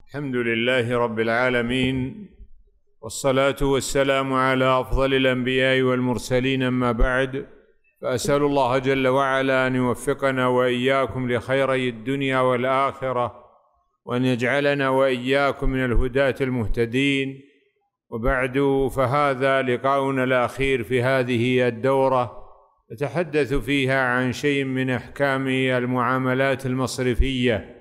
الحمد لله رب العالمين، والصلاة والسلام على أفضل الأنبياء والمرسلين، أما بعد، فأسأل الله جل وعلا أن يوفقنا وإياكم لخيري الدنيا والآخرة، وأن يجعلنا وإياكم من الهداة المهتدين. وبعد، فهذا لقاؤنا الأخير في هذه الدورة، نتحدث فيها عن شيء من أحكام المعاملات المصرفية.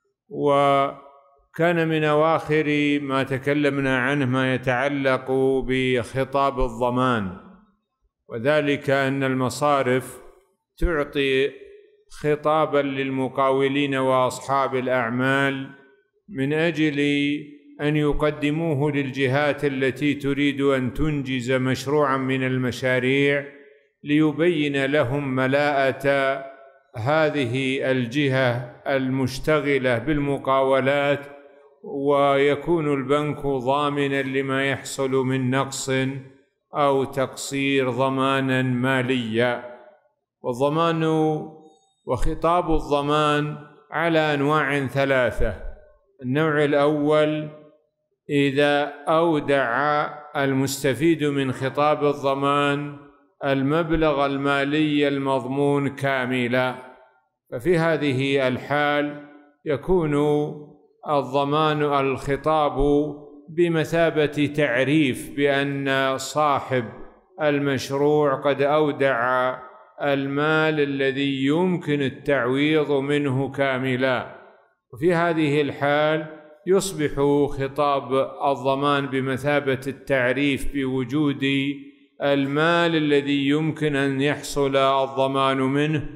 وكان من أواخر ما تكلمنا عنه ما يتعلق بخطاب الضمان، وذلك أن المصارف تعطي خطابا للمقاولين وأصحاب الأعمال من أجل أن يقدموه للجهات التي تريد أن تنجز مشروعا من المشاريع، ليبين لهم ملاءة هذه الجهة المشتغلة بالمقاولات، ويكون البنك ضامنا لما يحصل من نقص أو تقصير ضمانا ماليا. والضمان وخطاب الضمان على أنواع ثلاثة. النوع الأول: إذا أودع المستفيد من خطاب الضمان المبلغ المالي المضمون كاملا، ففي هذه الحال يكون الضمان الخطاب بمثابة تعريف بأن صاحب المشروع قد أودع المال الذي يمكن التعويض منه كاملا، وفي هذه الحال يصبح خطاب الضمان بمثابة التعريف بوجود المال الذي يمكن أن يحصل الضمان منه،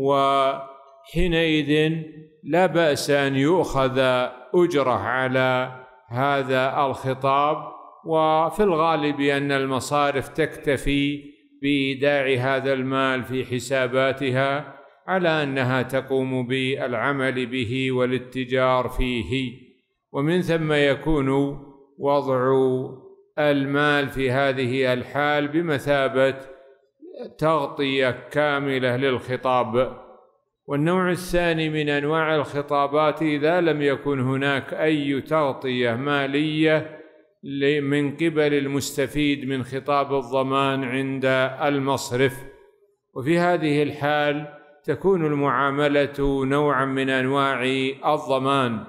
وحينئذ لا بأس أن يؤخذ أجرة على هذا الخطاب. وفي الغالب أن المصارف تكتفي بإيداع هذا المال في حساباتها على أنها تقوم بالعمل به والاتجار فيه، ومن ثم يكون وضع المال في هذه الحال بمثابة تغطية كاملة للخطاب. والنوع الثاني من أنواع الخطابات: إذا لم يكن هناك أي تغطية مالية من قبل المستفيد من خطاب الضمان عند المصرف، وفي هذه الحال تكون المعاملة نوعا من أنواع الضمان.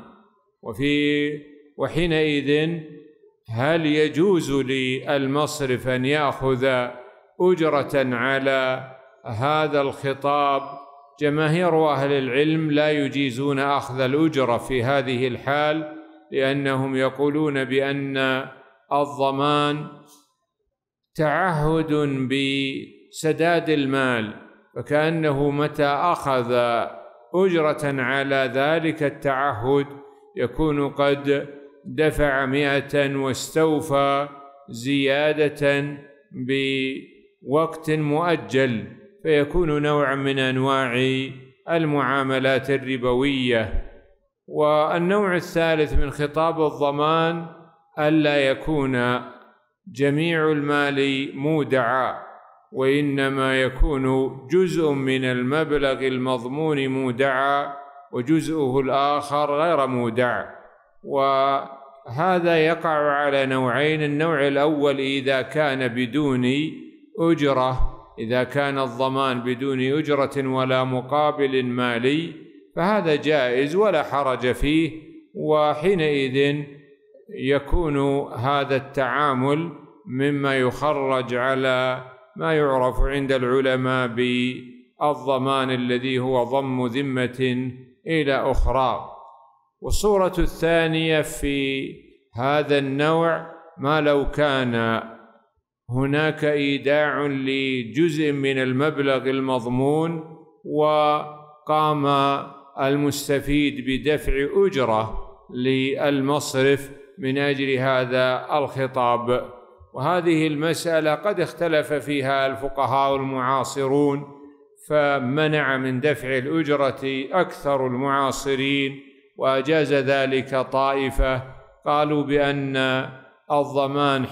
وحينئذ هل يجوز للمصرف أن يأخذ أجرة على هذا الخطاب؟ جماهير أهل العلم لا يجيزون أخذ الأجرة في هذه الحال، لأنهم يقولون بأن الضمان تعهد بسداد المال، فكأنه متى أخذ أجرة على ذلك التعهد يكون قد دفع 100 واستوفى زيادة بوقت مؤجل، فيكون نوعا من أنواع المعاملات الربوية. والنوع الثالث من خطاب الضمان: ألا يكون جميع المال مودعا، وإنما يكون جزء من المبلغ المضمون مودعا وجزءه الآخر غير مودع. وهذا يقع على نوعين: النوع الأول إذا كان بدون أجرة، إذا كان الضمان بدون أجرة ولا مقابل مالي فهذا جائز ولا حرج فيه، وحينئذ يكون هذا التعامل مما يخرج على ما يعرف عند العلماء بالضمان الذي هو ضم ذمة إلى أخرى. والصورة الثانية في هذا النوع: ما لو كان هناك إيداع لجزء من المبلغ المضمون وقام المستفيد بدفع أجرة للمصرف من أجل هذا الخطاب. وهذه المسألة قد اختلف فيها الفقهاء المعاصرون، فمنع من دفع الأجرة أكثر المعاصرين، وأجاز ذلك طائفة، قالوا بأن الضمان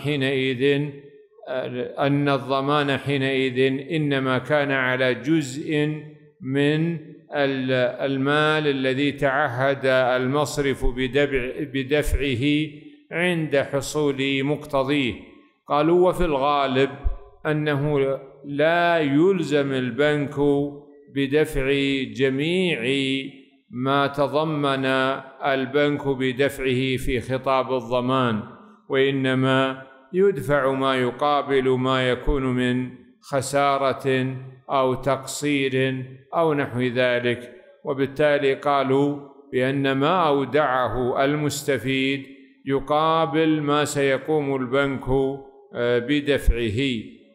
حينئذ إنما كان على جزء من المال الذي تعهد المصرف بدفعه عند حصول مقتضيه. قالوا وفي الغالب أنه لا يلزم البنك بدفع جميع ما تضمن البنك بدفعه في خطاب الضمان، وإنما يدفع ما يقابل ما يكون من خسارة أو تقصير أو نحو ذلك. وبالتالي قالوا بأن ما أودعه المستفيد يقابل ما سيقوم البنك بدفعه.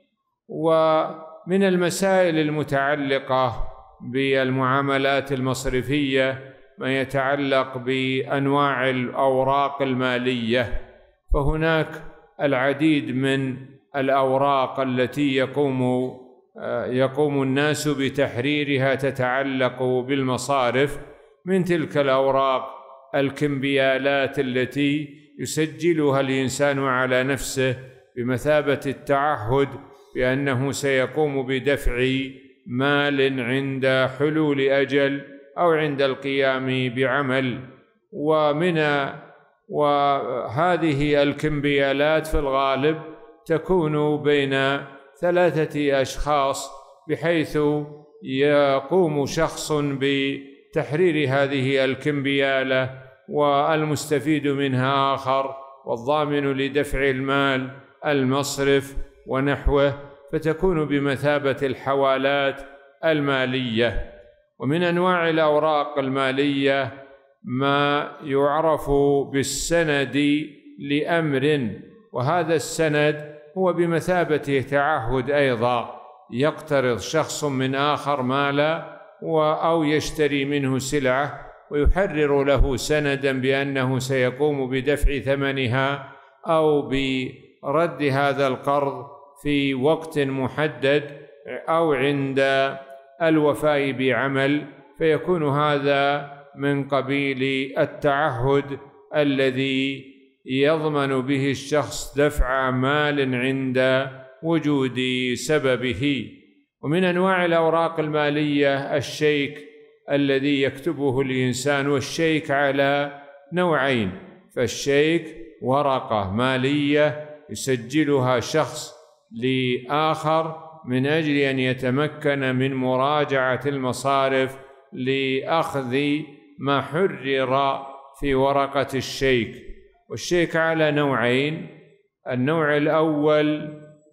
ومن المسائل المتعلقة بالمعاملات المصرفية ما يتعلق بأنواع الأوراق المالية، فهناك العديد من الأوراق التي يقوم الناس بتحريرها تتعلق بالمصارف. من تلك الأوراق الكمبيالات التي يسجلها الإنسان على نفسه بمثابة التعهد بأنه سيقوم بدفع مال عند حلول أجل أو عند القيام بعمل. وهذه الكمبيالات في الغالب تكون بين 3 أشخاص، بحيث يقوم شخص بتحرير هذه الكمبيالة والمستفيد منها آخر، والضامن لدفع المال المصرف ونحوه، فتكون بمثابة الحوالات المالية. ومن أنواع الأوراق المالية ما يعرف بالسند لأمر، وهذا السند هو بمثابة تعهد أيضا، يقترض شخص من آخر مالا أو يشتري منه سلعة ويحرر له سندا بأنه سيقوم بدفع ثمنها أو برد هذا القرض في وقت محدد أو عند الوفاء بعمل، فيكون هذا من قبيل التعهد الذي يضمن به الشخص دفع مال عند وجود سببه. ومن أنواع الأوراق المالية الشيك الذي يكتبه الإنسان، والشيك على نوعين: فالشيك ورقة مالية يسجلها شخص لآخر من أجل أن يتمكن من مراجعة المصارف لأخذ ما حرر في ورقة الشيك. والشيك على نوعين: النوع الأول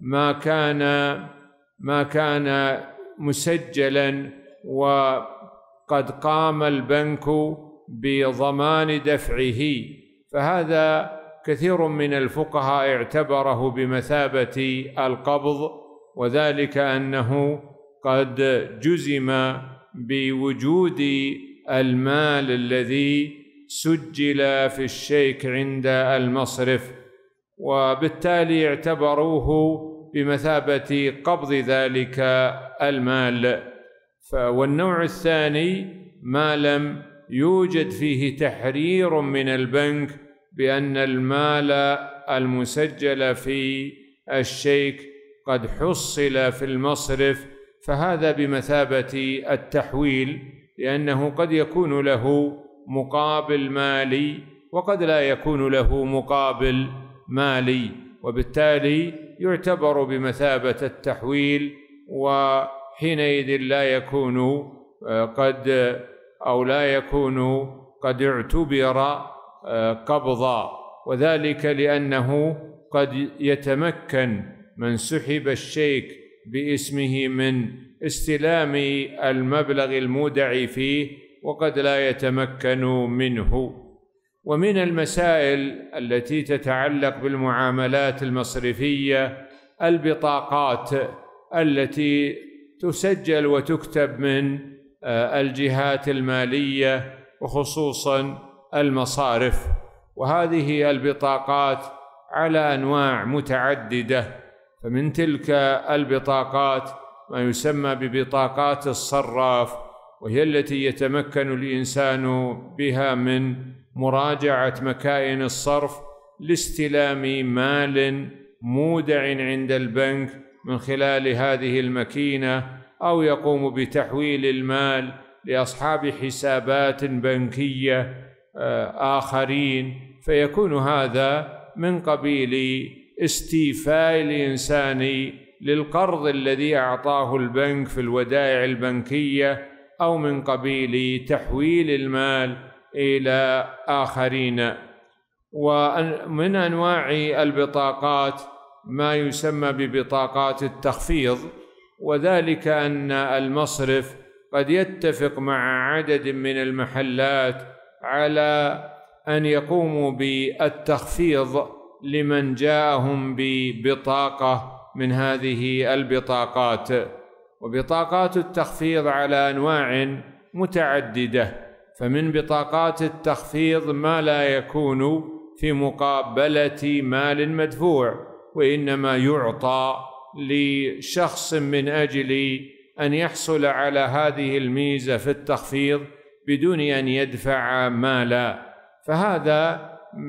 ما كان مسجلا وقد قام البنك بضمان دفعه، فهذا كثير من الفقهاء اعتبره بمثابة القبض، وذلك أنه قد جزم بوجود المال الذي سجل في الشيك عند المصرف، وبالتالي اعتبروه بمثابة قبض ذلك المال. والنوع الثاني ما لم يوجد فيه تحرير من البنك بأن المال المسجل في الشيك قد حصل في المصرف، فهذا بمثابة التحويل، لأنه قد يكون له مقابل مالي وقد لا يكون له مقابل مالي، وبالتالي يعتبر بمثابة التحويل، وحينئذ لا يكون قد اعتبر قبضا، وذلك لأنه قد يتمكن من سحب الشيك باسمه من استلام المبلغ المودع فيه، وقد لا يتمكن منه. ومن المسائل التي تتعلق بالمعاملات المصرفية البطاقات التي تسجل وتكتب من الجهات المالية وخصوصا المصارف، وهذه البطاقات على أنواع متعددة. فمن تلك البطاقات ما يسمى ببطاقات الصراف، وهي التي يتمكن الإنسان بها من مراجعة مكائن الصرف لاستلام مال مودع عند البنك من خلال هذه الماكينة أو يقوم بتحويل المال لأصحاب حسابات بنكية آخرين، فيكون هذا من قبيل استيفاء الإنسان للقرض الذي أعطاه البنك في الودائع البنكية، أو من قبيل تحويل المال إلى آخرين. ومن أنواع البطاقات ما يسمى ببطاقات التخفيض، وذلك أن المصرف قد يتفق مع عدد من المحلات على أن يقوموا بالتخفيض لمن جاءهم ببطاقة من هذه البطاقات. وبطاقات التخفيض على أنواع متعددة، فمن بطاقات التخفيض ما لا يكون في مقابلة مال مدفوع، وإنما يعطى لشخص من أجل أن يحصل على هذه الميزة في التخفيض بدون أن يدفع مالا، فهذا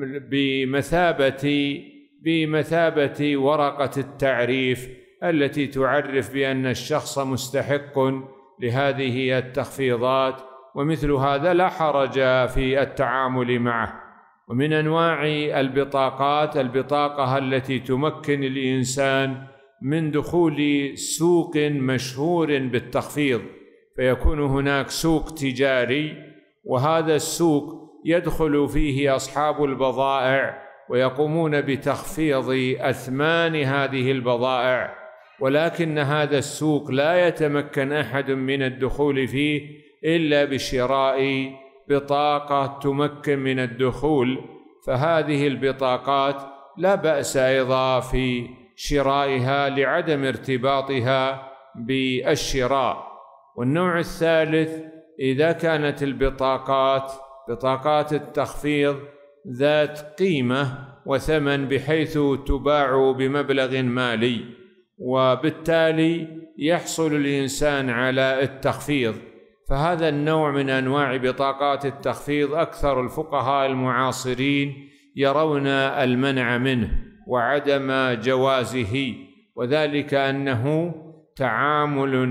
بمثابة ورقة التعريف التي تعرف بأن الشخص مستحق لهذه التخفيضات، ومثل هذا لا حرج في التعامل معه. ومن أنواع البطاقات البطاقة التي تمكن الإنسان من دخول سوق مشهور بالتخفيض، فيكون هناك سوق تجاري، وهذا السوق يدخل فيه أصحاب البضائع ويقومون بتخفيض أثمان هذه البضائع، ولكن هذا السوق لا يتمكن أحد من الدخول فيه إلا بشراء بطاقة تمكن من الدخول، فهذه البطاقات لا بأس أيضا في شرائها لعدم ارتباطها بالشراء. والنوع الثالث إذا كانت بطاقات التخفيض ذات قيمة وثمن بحيث تباع بمبلغ مالي، وبالتالي يحصل الإنسان على التخفيض، فهذا النوع من أنواع بطاقات التخفيض أكثر الفقهاء المعاصرين يرون المنع منه وعدم جوازه، وذلك أنه تعامل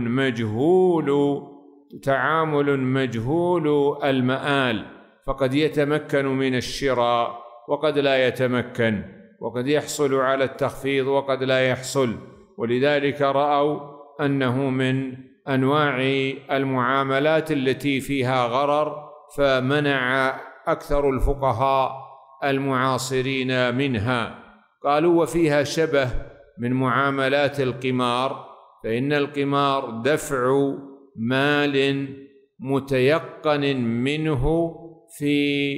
مجهول المآل، فقد يتمكن من الشراء وقد لا يتمكن، وقد يحصل على التخفيض وقد لا يحصل، ولذلك رأوا أنه من أنواع المعاملات التي فيها غرر، فمنع أكثر الفقهاء المعاصرين منها. قالوا وفيها شبه من معاملات القمار، فإن القمار دفع مال متيقن منه في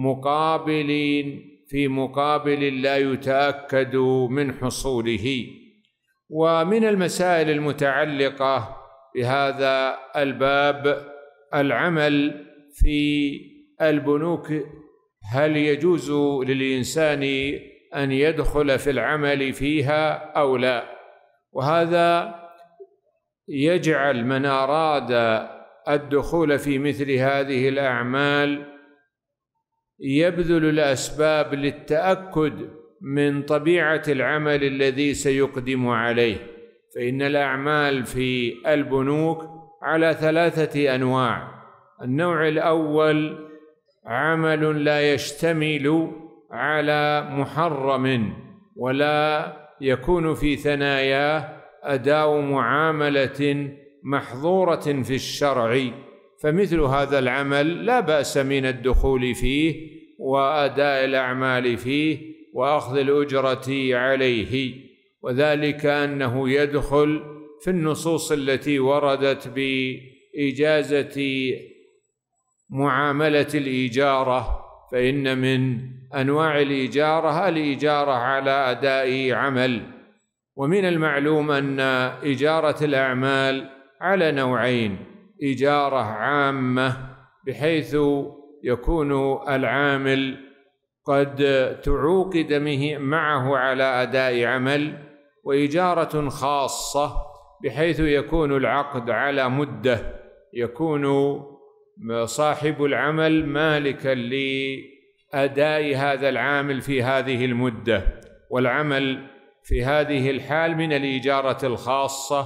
مقابل لا يتأكد من حصوله. ومن المسائل المتعلقة بهذا الباب العمل في البنوك، هل يجوز للإنسان أن يدخل في العمل فيها أو لا؟ وهذا يجعل من أراد الدخول في مثل هذه الأعمال يبذل الأسباب للتأكد من طبيعة العمل الذي سيقدم عليه، فإن الأعمال في البنوك على 3 أنواع. النوع الأول عمل لا يشتمل على محرم ولا يكون في ثناياه أداء معاملة محظورة في الشرع، فمثل هذا العمل لا بأس من الدخول فيه وأداء الأعمال فيه وأخذ الأجرة عليه، وذلك أنه يدخل في النصوص التي وردت بإجازة معاملة الإجارة، فإن من أنواع الإجارة على أداء عمل. ومن المعلوم أن إجارة الأعمال على نوعين: إجارة عامة بحيث يكون العامل قد تعوقد معه على أداء عمل، وإجارة خاصة بحيث يكون العقد على مدة، يكون صاحب العمل مالكا لأداء هذا العامل في هذه المدة، والعمل في هذه الحال من الإجارة الخاصة،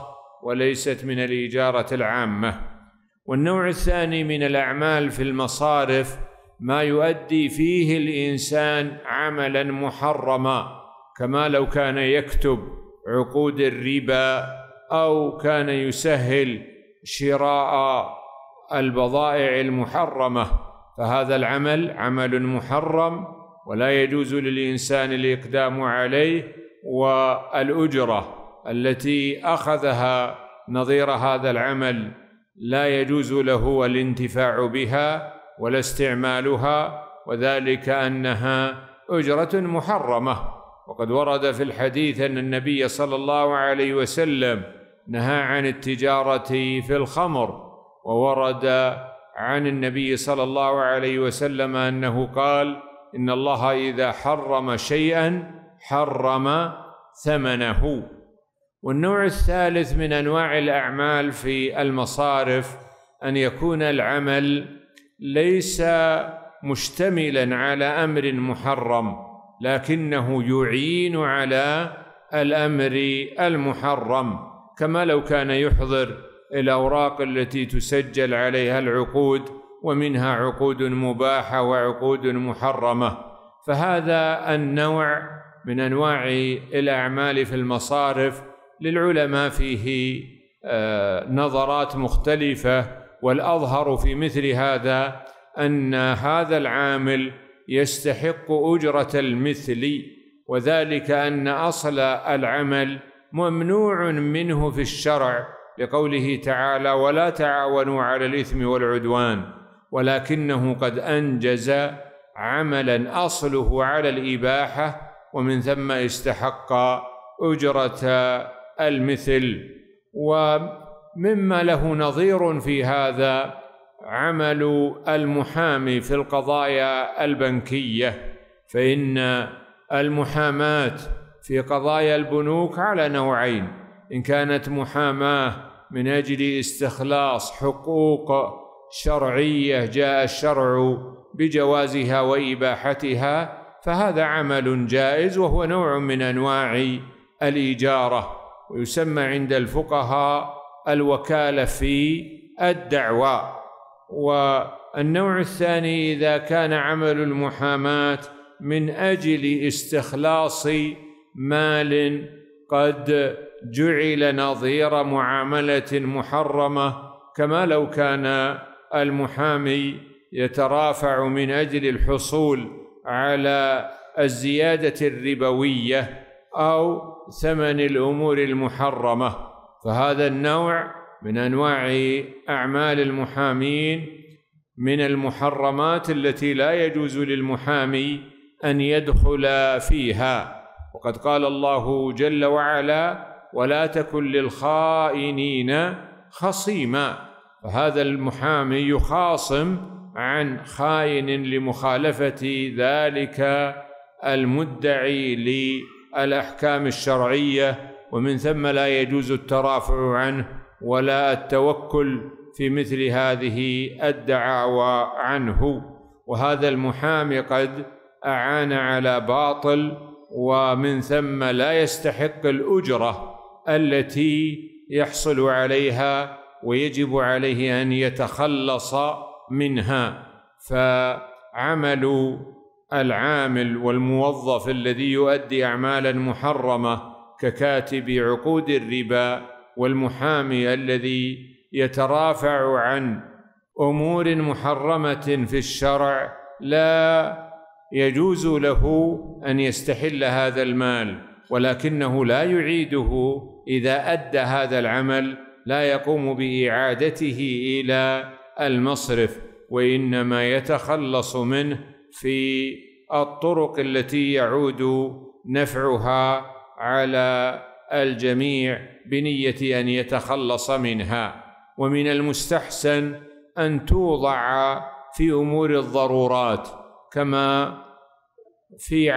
وليست من الإجارة العامة. والنوع الثاني من الأعمال في المصارف ما يؤدي فيه الإنسان عملا محرما، كما لو كان يكتب عقود الربا أو كان يسهل شراء البضائع المحرمة، فهذا العمل عمل محرم ولا يجوز للإنسان الإقدام عليه، والأجرة التي أخذها نظير هذا العمل لا يجوز له الانتفاع بها ولا استعمالها، وذلك أنها أجرة محرمة. وقد ورد في الحديث أن النبي صلى الله عليه وسلم نهى عن التجارة في الخمر، وورد عن النبي صلى الله عليه وسلم أنه قال: إن الله إذا حرم شيئا حرم ثمنه. والنوع الثالث من أنواع الأعمال في المصارف أن يكون العمل ليس مشتملا على أمر محرم، لكنه يعين على الأمر المحرم، كما لو كان يحضر الأوراق التي تسجل عليها العقود، ومنها عقود مباحة وعقود محرمة. فهذا النوع من أنواع الأعمال في المصارف للعلماء فيه نظرات مختلفة، والأظهر في مثل هذا أن هذا العامل يستحق أجرة المثل، وذلك أن أصل العمل ممنوع منه في الشرع، لقوله تعالى: ولا تعاونوا على الإثم والعدوان، ولكنه قد أنجز عملا أصله على الإباحة، ومن ثم استحق أجرة المثل. ومما له نظير في هذا عمل المحامي في القضايا البنكية، فإن المحاماة في قضايا البنوك على نوعين: إن كانت محاماة من أجل استخلاص حقوق شرعية جاء الشرع بجوازها وإباحتها، فهذا عمل جائز وهو نوع من أنواع الإجارة، ويسمى عند الفقهاء الوكالة في الدعوى. والنوع الثاني إذا كان عمل المحاماة من أجل استخلاص مال قد جعل نظير معاملة محرمة، كما لو كان المحامي يترافع من أجل الحصول على الزيادة الربوية أو ثمن الأمور المحرمة، فهذا النوع من أنواع أعمال المحامين من المحرمات التي لا يجوز للمحامي أن يدخل فيها. وقد قال الله جل وعلا: ولا تكن للخائنين خصيما، فهذا المحامي يخاصم عن خائن لمخالفة ذلك المدعي للأحكام الشرعية، ومن ثم لا يجوز الترافع عنه ولا التوكل في مثل هذه الدعاوى عنه. وهذا المحامي قد أعان على باطل، ومن ثم لا يستحق الأجرة التي يحصل عليها، ويجب عليه أن يتخلص منها. فعمل العامل والموظف الذي يؤدي أعمالا محرمة ككاتب عقود الربا، والمحامي الذي يترافع عن أمور محرمة في الشرع، لا يجوز له أن يستحل هذا المال، ولكنه لا يعيده إذا أدى هذا العمل، لا يقوم بإعادته إلى المصرف، وإنما يتخلص منه في الطرق التي يعود نفعها على الجميع بنية أن يتخلص منها. ومن المستحسن أن توضع في أمور الضرورات، كما في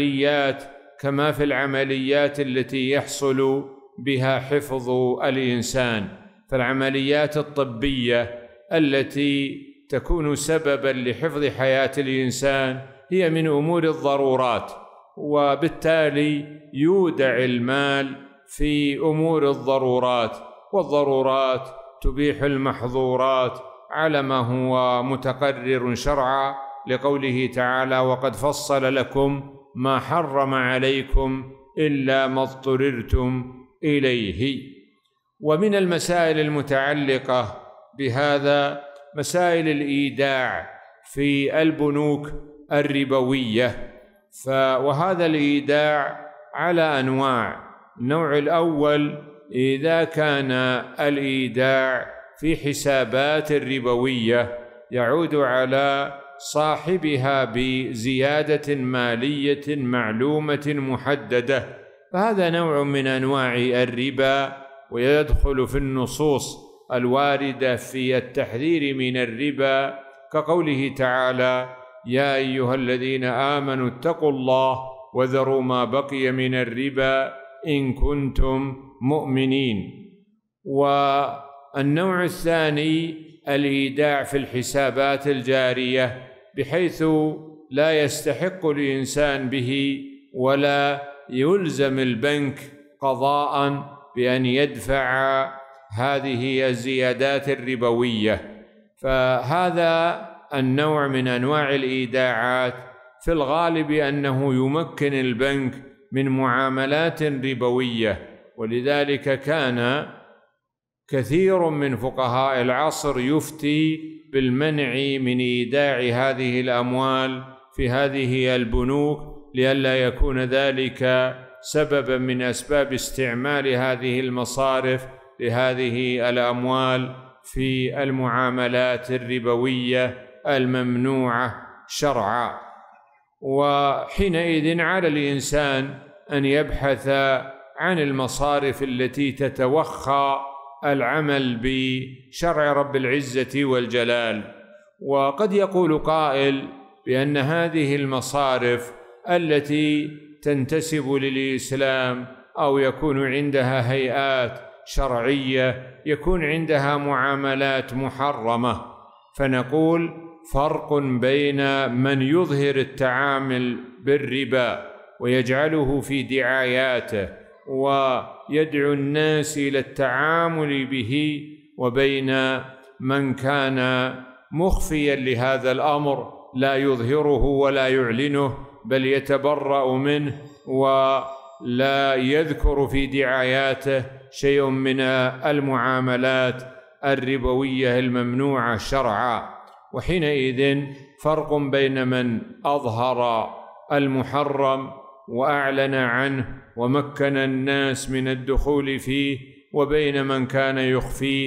العمليات التي يحصل بها حفظ الإنسان، فالعمليات الطبية التي تكون سببا لحفظ حياة الإنسان هي من أمور الضرورات، وبالتالي يودع المال في أمور الضرورات. والضرورات تبيح المحظورات على ما هو متقرر شرعا، لقوله تعالى: وقد فصل لكم ما حرم عليكم إلا ما اضطررتم إليه. ومن المسائل المتعلقة بهذا مسائل الإيداع في البنوك الربوية، وهذا الإيداع على أنواع. النوع الأول: إذا كان الإيداع في حسابات ربوية يعود على صاحبها بزيادة مالية معلومة محددة، فهذا نوع من أنواع الربا، ويدخل في النصوص الواردة في التحذير من الربا، كقوله تعالى: يا أيها الذين آمنوا اتقوا الله وذروا ما بقي من الربا إن كنتم مؤمنين. والنوع الثاني: الإيداع في الحسابات الجارية، بحيث لا يستحق الإنسان به ولا يلزم البنك قضاء بأن يدفع هذه الزيادات الربوية. فهذا النوع من أنواع الإيداعات في الغالب أنه يمكن البنك من معاملات ربوية، ولذلك كان كثير من فقهاء العصر يفتي بالمنع من إيداع هذه الأموال في هذه البنوك، لئلا يكون ذلك سببا من أسباب استعمال هذه المصارف لهذه الأموال في المعاملات الربوية الممنوعة شرعا. وحينئذ على الإنسان أن يبحث عن المصارف التي تتوخى العمل بشرع رب العزة والجلال. وقد يقول قائل بأن هذه المصارف التي تنتسب للإسلام أو يكون عندها هيئات شرعية يكون عندها معاملات محرمة، فنقول: فرق بين من يظهر التعامل بالربا ويجعله في دعاياته ويدعو الناس إلى التعامل به، وبين من كان مخفيا لهذا الأمر لا يظهره ولا يعلنه، بل يتبرأ منه ولا يذكر في دعاياته شيء من المعاملات الربوية الممنوعة شرعا. وحينئذ فرق بين من أظهر المحرم وأعلن عنه ومكن الناس من الدخول فيه، وبين من كان يخفيه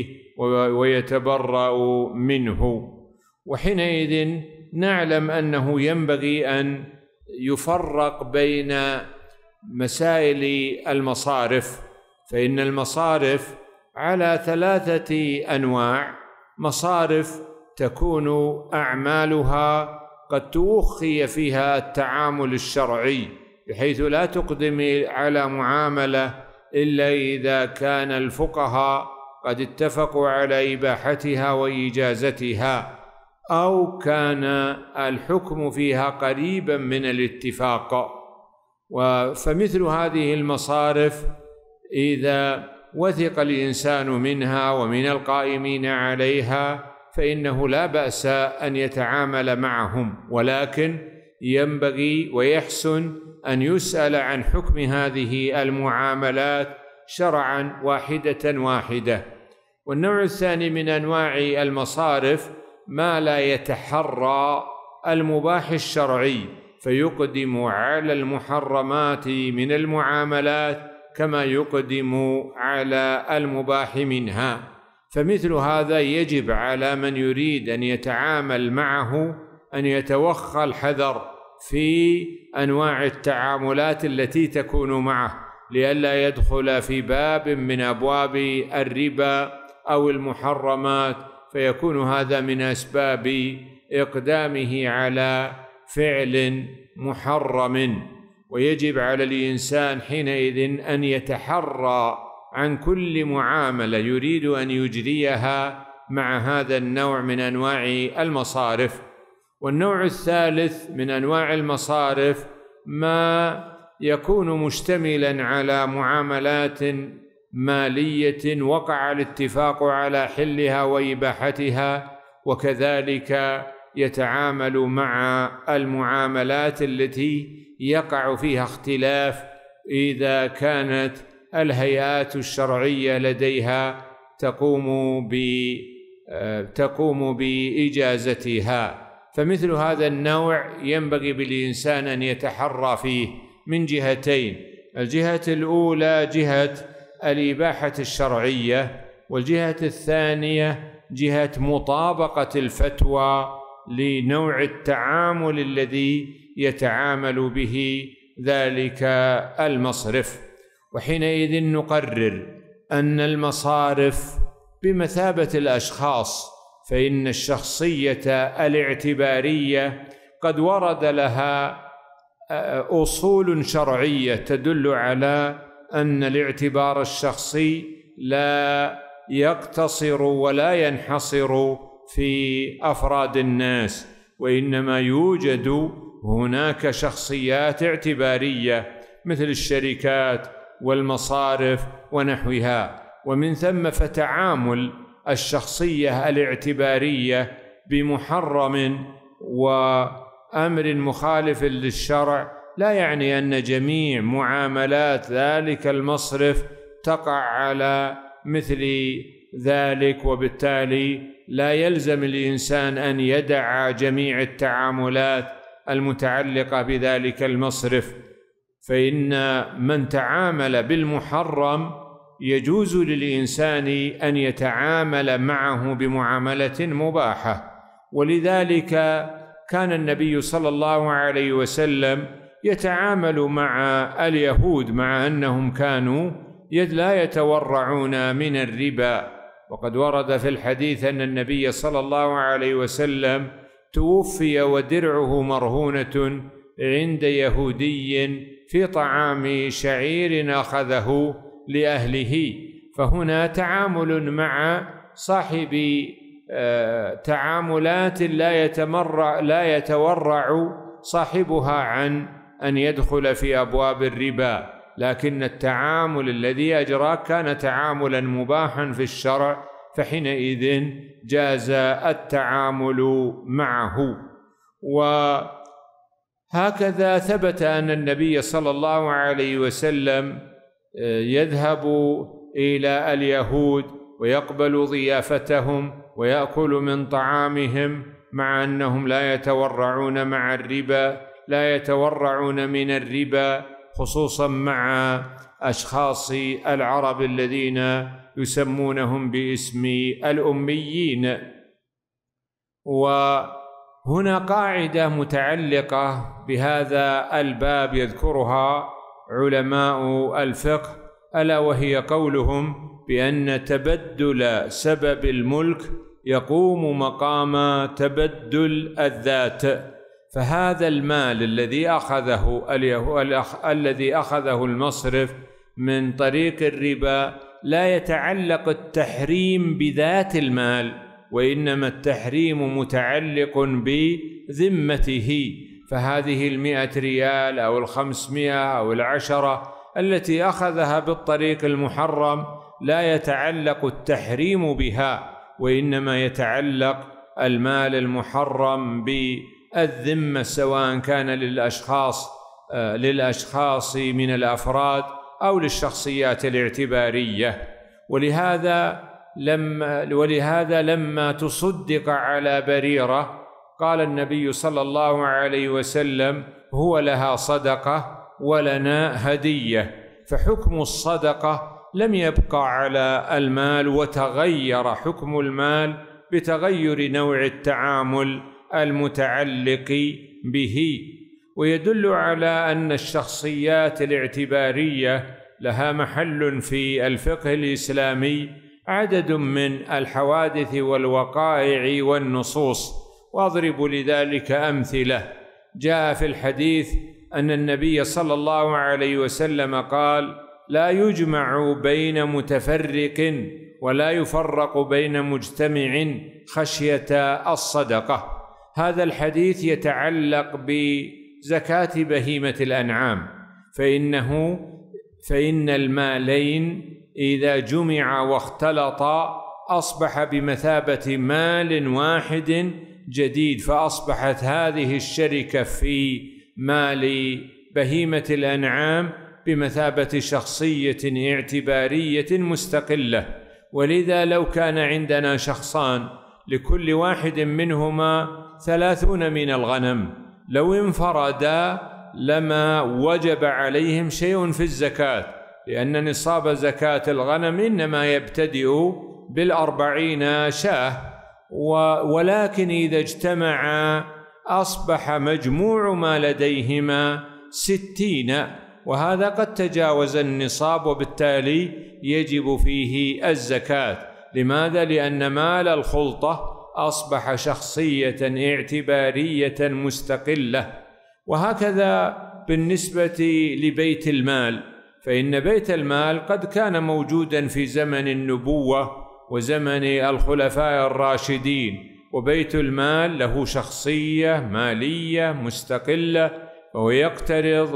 ويتبرأ منه. وحينئذ نعلم أنه ينبغي أن يفرق بين مسائل المصارف، فإن المصارف على ثلاثة أنواع: مصارف تكون أعمالها قد توخي فيها التعامل الشرعي، بحيث لا تقدم على معاملة إلا إذا كان الفقهاء قد اتفقوا على إباحتها وإجازتها، أو كان الحكم فيها قريبا من الاتفاق. فمثل هذه المصارف إذا وثق الإنسان منها ومن القائمين عليها فإنه لا بأس أن يتعامل معهم، ولكن ينبغي ويحسن أن يسأل عن حكم هذه المعاملات شرعا واحدة واحدة. والنوع الثاني من أنواع المصارف ما لا يتحرى المباح الشرعي، فيقدم على المحرمات من المعاملات كما يقدم على المباح منها. فمثل هذا يجب على من يريد أن يتعامل معه أن يتوخى الحذر في أنواع التعاملات التي تكون معه، لئلا يدخل في باب من أبواب الربا أو المحرمات، فيكون هذا من أسباب إقدامه على فعل محرم. ويجب على الإنسان حينئذ أن يتحرى عن كل معاملة يريد أن يجريها مع هذا النوع من أنواع المصارف. والنوع الثالث من أنواع المصارف ما يكون مشتملا على معاملات مالية وقع الاتفاق على حلها وإباحتها، وكذلك يتعامل مع المعاملات التي يقع فيها اختلاف إذا كانت الهيئات الشرعية لديها تقوم بإجازتها. فمثل هذا النوع ينبغي بالإنسان أن يتحرى فيه من جهتين: الجهة الأولى جهة الإباحة الشرعية، والجهة الثانية جهة مطابقة الفتوى لنوع التعامل الذي يتعامل به ذلك المصرف. وحينئذ نقرر أن المصارف بمثابة الأشخاص، فإن الشخصية الاعتبارية قد ورد لها أصول شرعية تدل على أن الاعتبار الشخصي لا يقتصر ولا ينحصر في أفراد الناس، وإنما يوجد هناك شخصيات اعتبارية مثل الشركات والمصارف ونحوها. ومن ثم فتعامل الشخصية الاعتبارية بمحرم وأمر مخالف للشرع لا يعني أن جميع معاملات ذلك المصرف تقع على مثل ذلك، وبالتالي لا يلزم الإنسان أن يدع جميع التعاملات المتعلقة بذلك المصرف، فإن من تعامل بالمحرم يجوز للإنسان أن يتعامل معه بمعاملة مباحة. ولذلك كان النبي صلى الله عليه وسلم يتعامل مع اليهود مع أنهم كانوا لا يتورعون من الربا. وقد ورد في الحديث أن النبي صلى الله عليه وسلم توفي ودرعه مرهونة عند يهودي في طعام شعير أخذه لأهله. فهنا تعامل مع صاحب تعاملات لا يتورع صاحبها عن أن يدخل في أبواب الربا، لكن التعامل الذي أجراه كان تعاملا مباحا في الشرع، فحينئذ جاز التعامل معه. وهكذا ثبت أن النبي صلى الله عليه وسلم يذهب إلى اليهود ويقبل ضيافتهم ويأكل من طعامهم، مع أنهم لا يتورعون من الربا، خصوصا مع أشخاص العرب الذين يسمونهم باسم الأميين. وهنا قاعدة متعلقة بهذا الباب يذكرها علماء الفقه، ألا وهي قولهم بأن تبدل سبب الملك يقوم مقام تبدل الذات. فهذا المال الذي أخذه المصرف من طريق الربا لا يتعلق التحريم بذات المال، وإنما التحريم متعلق بذمته. فهذه 100 ريال أو 500 أو 10 التي أخذها بالطريق المحرم لا يتعلق التحريم بها، وإنما يتعلق المال المحرم بالذمة، سواء كان للأشخاص من الأفراد أو للشخصيات الاعتبارية. ولهذا لما تصدق على بريرة قال النبي صلى الله عليه وسلم: هو لها صدقة ولنا هدية. فحكم الصدقة لم يبقى على المال، وتغير حكم المال بتغير نوع التعامل المتعلق به. ويدل على أن الشخصيات الاعتبارية لها محل في الفقه الإسلامي عدد من الحوادث والوقائع والنصوص، وأضرب لذلك أمثلة. جاء في الحديث أن النبي صلى الله عليه وسلم قال: لا يجمع بين متفرق ولا يفرق بين مجتمع خشية الصدقة. هذا الحديث يتعلق بزكاة بهيمة الأنعام، فإن المالين إذا جمع واختلط أصبح بمثابة مال واحد جديد، فأصبحت هذه الشركة في مال بهيمة الأنعام بمثابة شخصية اعتبارية مستقلة. ولذا لو كان عندنا شخصان لكل واحد منهما 30 من الغنم، لو انفردا لما وجب عليهم شيء في الزكاة، لأن نصاب زكاة الغنم إنما يبتدئ ب40 شاة، ولكن إذا اجتمعا أصبح مجموع ما لديهما 60، وهذا قد تجاوز النصاب، وبالتالي يجب فيه الزكاة. لماذا؟ لأن مال الخلطة أصبح شخصية اعتبارية مستقلة. وهكذا بالنسبة لبيت المال، فإن بيت المال قد كان موجودا في زمن النبوة وزمن الخلفاء الراشدين، وبيت المال له شخصية مالية مستقلة، وهو يقترض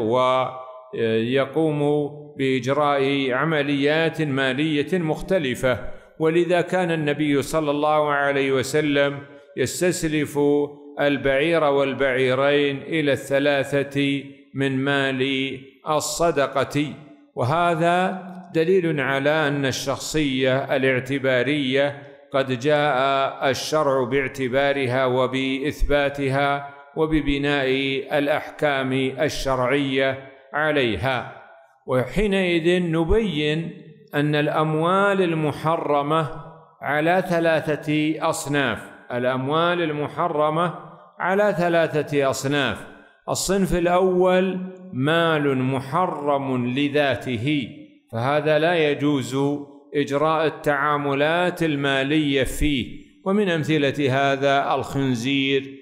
ويقوم بإجراء عمليات مالية مختلفة. ولذا كان النبي صلى الله عليه وسلم يستسلف البعير والبعيرين إلى 3 من مال الصدقة. وهذا دليل على أن الشخصية الاعتبارية قد جاء الشرع باعتبارها وبإثباتها وببناء الأحكام الشرعية عليها. وحينئذ نبين أن الأموال المحرمة على 3 أصناف. الأموال المحرمة على 3 أصناف. الصنف الأول مال محرم لذاته، فهذا لا يجوز إجراء التعاملات المالية فيه، ومن أمثلة هذا الخنزير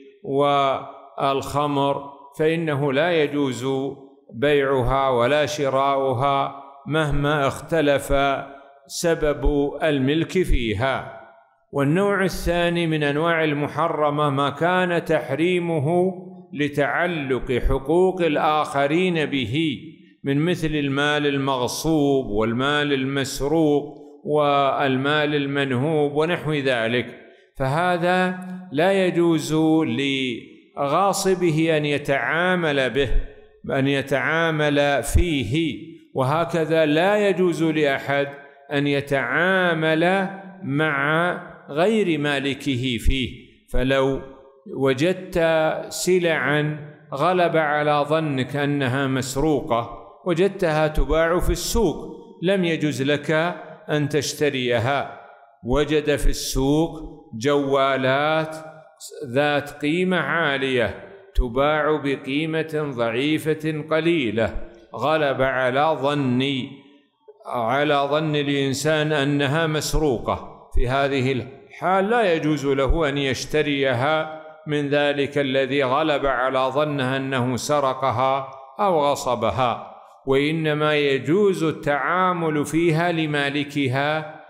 والخمر، فإنه لا يجوز بيعها ولا شراؤها مهما اختلف سبب الملك فيها. والنوع الثاني من أنواع المحرمة ما كان تحريمه لتعلق حقوق الآخرين به، من مثل المال المغصوب والمال المسروق والمال المنهوب ونحو ذلك، فهذا لا يجوز لغاصبه أن يتعامل به، أن يتعامل فيه. وهكذا لا يجوز لأحد أن يتعامل مع غير مالكه فيه. فلو وجدت سلعا غلب على ظنك أنها مسروقة، وجدتها تباع في السوق، لم يجوز لك أن تشتريها. وجد في السوق جوالات ذات قيمة عالية تباع بقيمة ضعيفة قليلة، غلب على ظن الإنسان أنها مسروقة، في هذه الحال لا يجوز له أن يشتريها من ذلك الذي غلب على ظنه أنه سرقها أو غصبها، وإنما يجوز التعامل فيها لمالكها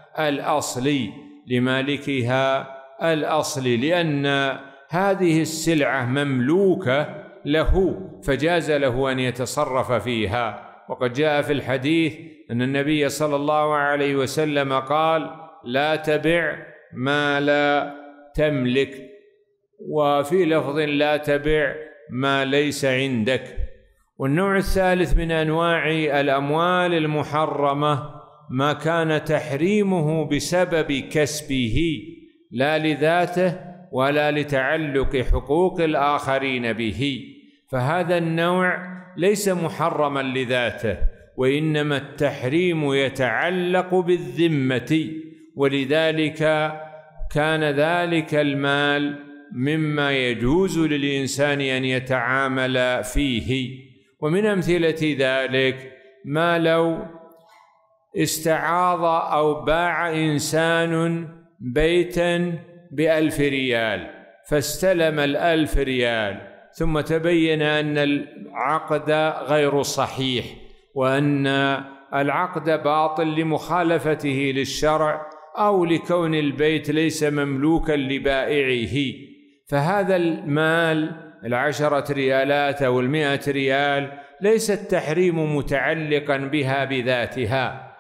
الأصلي، لأن هذه السلعة مملوكة له، فجاز له أن يتصرف فيها. وقد جاء في الحديث أن النبي صلى الله عليه وسلم قال: لا تبع ما لا تملك، وفي لفظ: لا تبع ما ليس عندك. والنوع الثالث من أنواع الأموال المحرمة ما كان تحريمه بسبب كسبه، لا لذاته ولا لتعلق حقوق الآخرين به، فهذا النوع ليس محرما لذاته، وإنما التحريم يتعلق بالذمة، ولذلك كان ذلك المال مما يجوز للإنسان أن يتعامل فيه. ومن أمثلة ذلك ما لو استعاض أو باع إنسان بيتا ب1000 ريال، فاستلم 1000 ريال، ثم تبين أن العقد غير صحيح، وأن العقد باطل لمخالفته للشرع أو لكون البيت ليس مملوكا لبائعه، فهذا المال 10 ريالات أو 100 ريال ليس التحريم متعلقا بها بذاتها،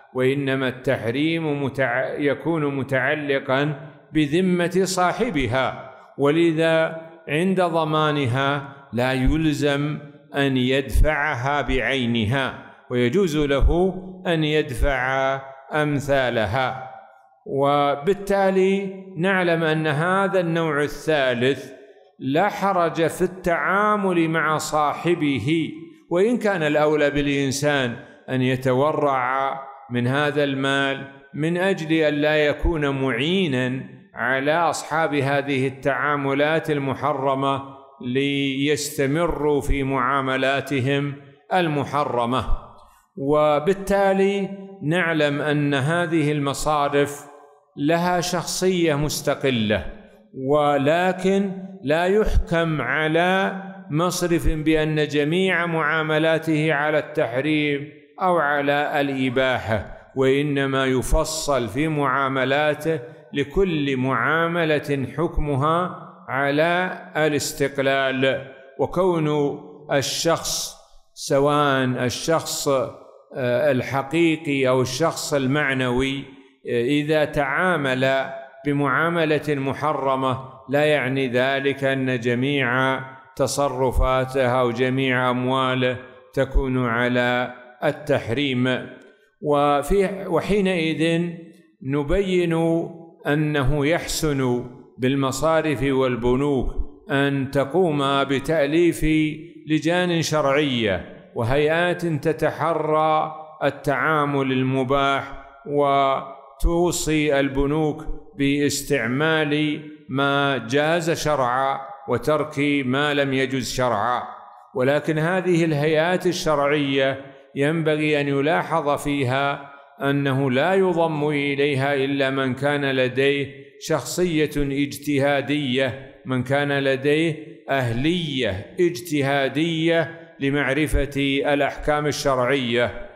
وإنما التحريم يكون متعلقا بذمة صاحبها، ولذا عند ضمانها لا يلزم أن يدفعها بعينها، ويجوز له أن يدفع أمثالها. وبالتالي نعلم أن هذا النوع الثالث لا حرج في التعامل مع صاحبه، وإن كان الأولى بالإنسان أن يتورع من هذا المال من أجل أن لا يكون معينا على أصحاب هذه التعاملات المحرمة ليستمروا في معاملاتهم المحرمة. وبالتالي نعلم أن هذه المصارف لها شخصية مستقلة، ولكن لا يحكم على مصرف بأن جميع معاملاته على التحريم أو على الإباحة، وإنما يفصل في معاملاته لكل معاملة حكمها على الاستقلال. وكون الشخص سواء الشخص الحقيقي أو الشخص المعنوي إذا تعامل بمعاملة محرمة لا يعني ذلك أن جميع تصرفاته أو جميع أمواله تكون على التحريم. وحينئذ نبين أنه يحسن بالمصارف والبنوك أن تقوم بتأليف لجان شرعية وهيئات تتحرى التعامل المباح، وتوصي البنوك باستعمال ما جاز شرعا وترك ما لم يجز شرعا. ولكن هذه الهيئات الشرعية ينبغي أن يلاحظ فيها أنه لا يضم إليها إلا من كان لديه شخصية اجتهادية، من كان لديه أهلية اجتهادية لمعرفة الأحكام الشرعية.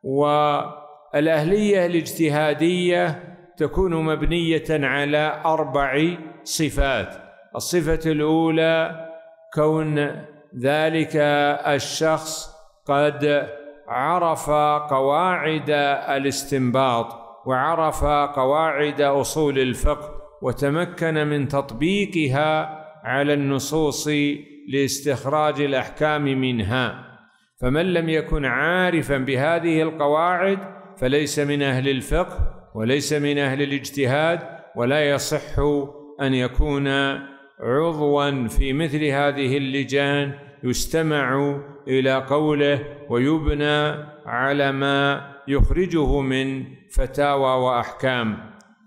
والأهلية الاجتهادية تكون مبنية على 4 صفات. الصفة الأولى كون ذلك الشخص قد عرف قواعد الاستنباط وعرف قواعد أصول الفقه وتمكن من تطبيقها على النصوص لاستخراج الأحكام منها. فمن لم يكن عارفا بهذه القواعد فليس من أهل الفقه وليس من أهل الاجتهاد، ولا يصح أن يكون عضوا في مثل هذه اللجان يستمع إلى قوله ويبنى على ما يخرجه من فتاوى وأحكام.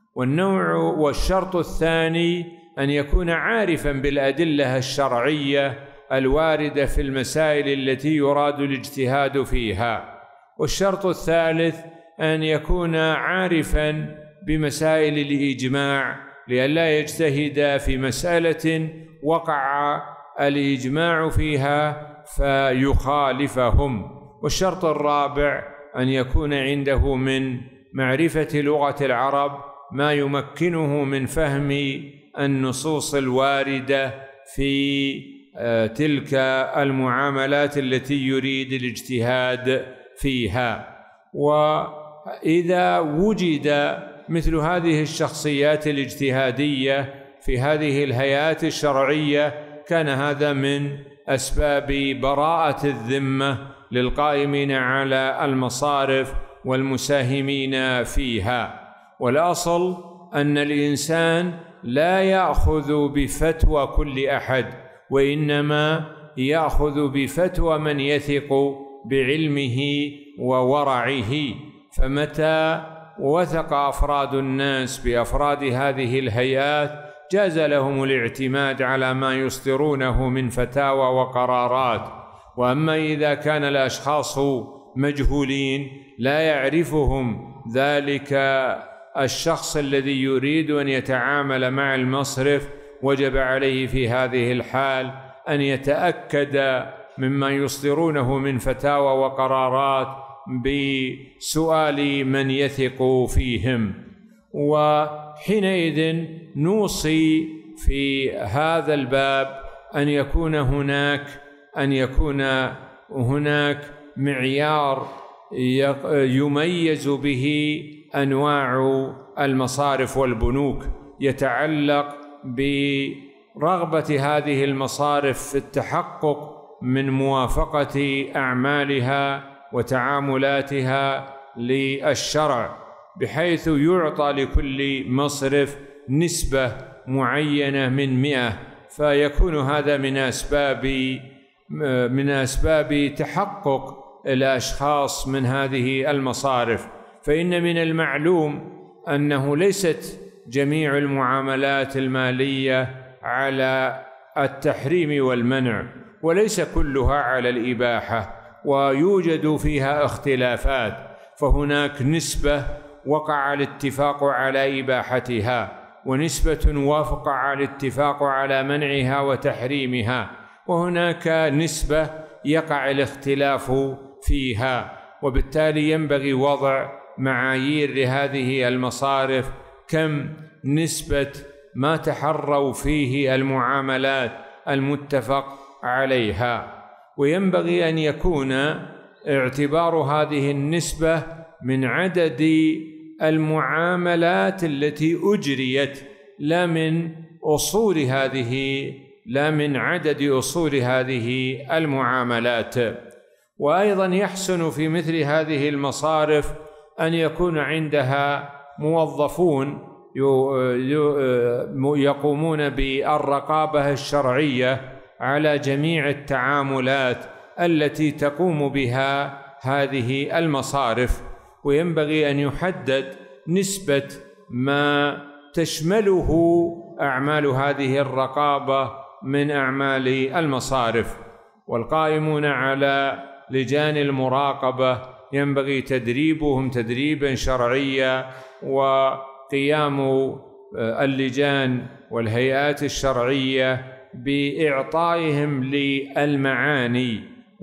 والشرط الثاني أن يكون عارفا بالأدلة الشرعية الواردة في المسائل التي يراد الاجتهاد فيها. والشرط الثالث أن يكون عارفا بمسائل الإجماع لئلا يجتهد في مسألة وقع الإجماع فيها فيخالفهم. والشرط الرابع أن يكون عنده من معرفة لغة العرب ما يمكنه من فهم النصوص الواردة في تلك المعاملات التي يريد الاجتهاد فيها. وإذا وجد مثل هذه الشخصيات الاجتهادية في هذه الهيئات الشرعية كان هذا من أسباب براءة الذمة للقائمين على المصارف والمساهمين فيها. والأصل أن الإنسان لا يأخذ بفتوى كل أحد، وإنما يأخذ بفتوى من يثق بعلمه وورعه. فمتى وثق أفراد الناس بأفراد هذه الهيئات جاز لهم الاعتماد على ما يصدرونه من فتاوى وقرارات. وأما إذا كان الأشخاص مجهولين لا يعرفهم ذلك الشخص الذي يريد أن يتعامل مع المصرف، وجب عليه في هذه الحال أن يتأكد مما يصدرونه من فتاوى وقرارات بسؤال من يثق فيهم. وحينئذ نوصي في هذا الباب أن يكون هناك معيار يميز به أنواع المصارف والبنوك، يتعلق برغبة هذه المصارف في التحقق من موافقة أعمالها وتعاملاتها للشرع، بحيث يعطى لكل مصرف نسبة معينة من 100، فيكون هذا من أسباب تحقق الأشخاص من هذه المصارف. فإن من المعلوم أنه ليست جميع المعاملات المالية على التحريم والمنع، وليس كلها على الإباحة، ويوجد فيها اختلافات، فهناك نسبة وقع الاتفاق على إباحتها، ونسبة وقع الاتفاق على منعها وتحريمها، وهناك نسبة يقع الاختلاف فيها. وبالتالي ينبغي وضع معايير لهذه المصارف، كم نسبة ما تحروا فيه المعاملات المتفق عليها، وينبغي أن يكون اعتبار هذه النسبة من عدد المعاملات التي أجريت، لا من عدد أصول هذه المعاملات. وأيضا يحسن في مثل هذه المصارف أن يكون عندها موظفون يقومون بالرقابة الشرعية على جميع التعاملات التي تقوم بها هذه المصارف، وينبغي أن يحدد نسبة ما تشمله أعمال هذه الرقابة من أعمال المصارف. والقائمون على لجان المراقبة ينبغي تدريبهم تدريبا شرعيا، وقيام اللجان والهيئات الشرعية بإعطائهم للمعاني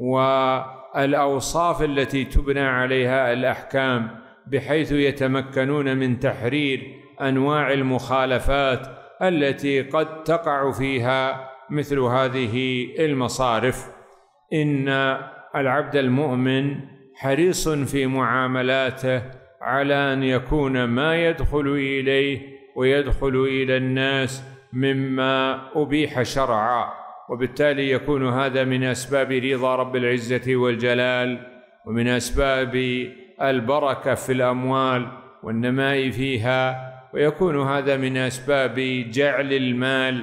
والأوصاف التي تبنى عليها الأحكام، بحيث يتمكنون من تحرير أنواع المخالفات التي قد تقع فيها مثل هذه المصارف. إن العبد المؤمن حريص في معاملاته على أن يكون ما يدخل إليه ويدخل إلى الناس مما أبيح شرعا، وبالتالي يكون هذا من أسباب رضا رب العزة والجلال، ومن أسباب البركة في الأموال والنماء فيها، ويكون هذا من أسباب جعل المال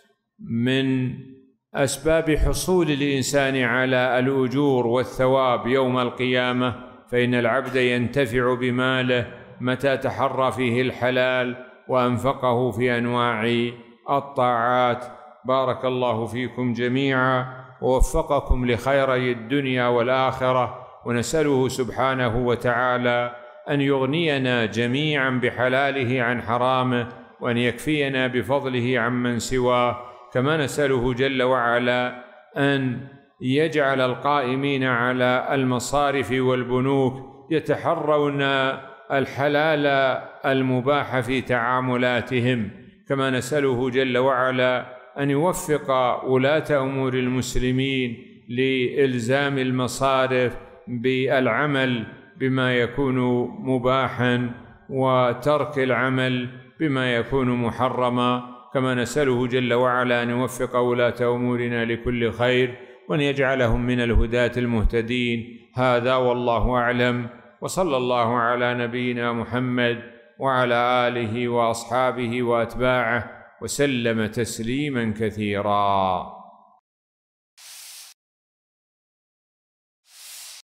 من أسباب حصول الإنسان على الأجور والثواب يوم القيامة، فإن العبد ينتفع بماله متى تحرى فيه الحلال وأنفقه في أنواع الطاعات. بارك الله فيكم جميعا ووفقكم لخيري الدنيا والآخرة، ونسأله سبحانه وتعالى أن يغنينا جميعا بحلاله عن حرامه، وأن يكفينا بفضله عمن سواه، كما نسأله جل وعلا أن يجعل القائمين على المصارف والبنوك يتحرون الحلال المباح في تعاملاتهم، كما نسأله جل وعلا أن يوفق ولاة أمور المسلمين لإلزام المصارف بالعمل بما يكون مباحا، وترك العمل بما يكون محرما، كما نسأله جل وعلا أن يوفق ولاة أمورنا لكل خير، وأن يجعلهم من الهداة المهتدين. هذا والله أعلم، وصلى الله على نبينا محمد وعلى آله وأصحابه وأتباعه وسلم تسليما كثيرا.